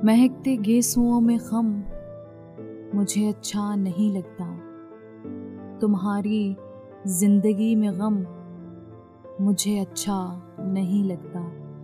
महकते गेसुओं में गम मुझे अच्छा नहीं लगता। तुम्हारी जिंदगी में गम मुझे अच्छा नहीं लगता।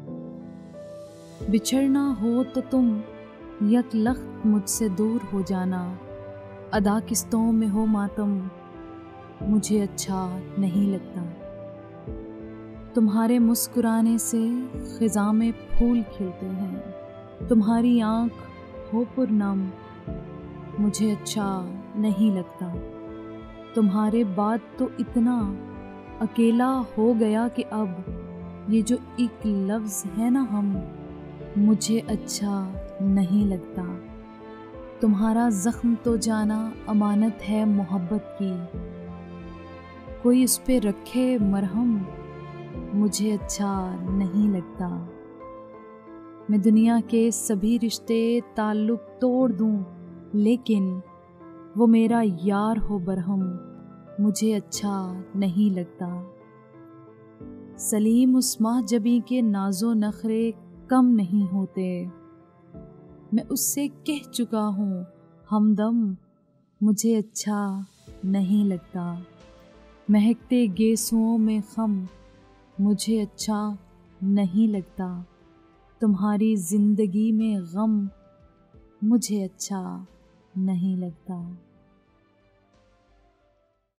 बिछड़ना हो तो तुम यकलख्त मुझसे दूर हो जाना। अदा किस्तों में हो मातम मुझे अच्छा नहीं लगता। तुम्हारे मुस्कुराने से खिज़ां में फूल खिलते हैं। तुम्हारी आँख हो पुरनम मुझे अच्छा नहीं लगता। तुम्हारे बाद तो इतना अकेला हो गया कि अब ये जो एक लफ्ज़ है ना हम, मुझे अच्छा नहीं लगता। तुम्हारा ज़ख्म तो जाना अमानत है मोहब्बत की, कोई उस पे रखे मरहम मुझे अच्छा नहीं लगता। मैं दुनिया के सभी रिश्ते ताल्लुक़ तोड़ दूं, लेकिन वो मेरा यार हो बरहम मुझे अच्छा नहीं लगता। सलीम उस्मा जबी के नाज़ो नखरे कम नहीं होते। मैं उससे कह चुका हूँ हमदम मुझे अच्छा नहीं लगता। महकते गेसुओं में खम मुझे अच्छा नहीं लगता। तुम्हारी ज़िंदगी में गम मुझे अच्छा नहीं लगता।